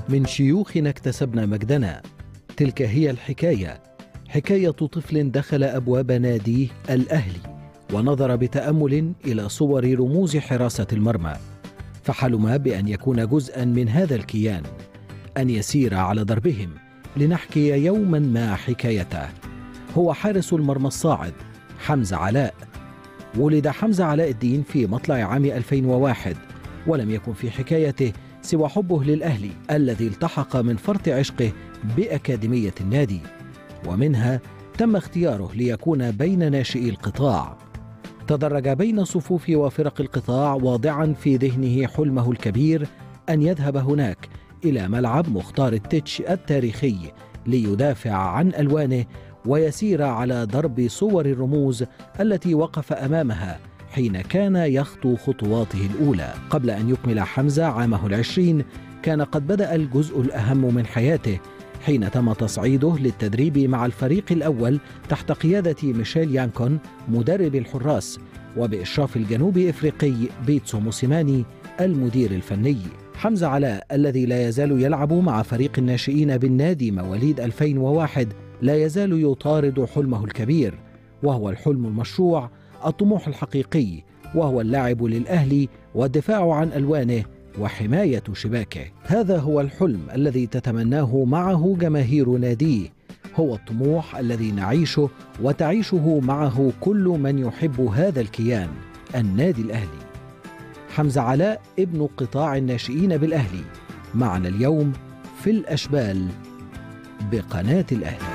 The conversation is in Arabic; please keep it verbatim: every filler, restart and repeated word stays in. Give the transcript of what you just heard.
من شيوخنا اكتسبنا مجدنا. تلك هي الحكاية، حكاية طفل دخل أبواب ناديه الأهلي ونظر بتأمل إلى صور رموز حراسة المرمى، فحلم بأن يكون جزءا من هذا الكيان، أن يسير على دربهم لنحكي يوما ما حكايته. هو حارس المرمى الصاعد حمزة علاء. ولد حمزة علاء الدين في مطلع عام ألفين وواحد، ولم يكن في حكايته سوى حبه للأهلي الذي التحق من فرط عشقه بأكاديمية النادي، ومنها تم اختياره ليكون بين ناشئي القطاع. تدرج بين صفوف وفرق القطاع واضعا في ذهنه حلمه الكبير أن يذهب هناك إلى ملعب مختار التتش التاريخي ليدافع عن ألوانه ويسير على درب صور الرموز التي وقف أمامها حين كان يخطو خطواته الأولى. قبل أن يكمل حمزة عامه العشرين كان قد بدأ الجزء الأهم من حياته حين تم تصعيده للتدريب مع الفريق الأول تحت قيادة ميشيل يانكون مدرب الحراس، وبإشراف الجنوب إفريقي بيتسو موسيماني المدير الفني. حمزة علاء الذي لا يزال يلعب مع فريق الناشئين بالنادي مواليد ألفين وواحد لا يزال يطارد حلمه الكبير، وهو الحلم المشروع، الطموح الحقيقي، وهو اللعب للأهلي والدفاع عن ألوانه وحماية شباكه. هذا هو الحلم الذي تتمناه معه جماهير ناديه، هو الطموح الذي نعيشه وتعيشه معه كل من يحب هذا الكيان، النادي الأهلي. حمزة علاء ابن قطاع الناشئين بالأهلي، معنا اليوم في الأشبال بقناة الأهلي.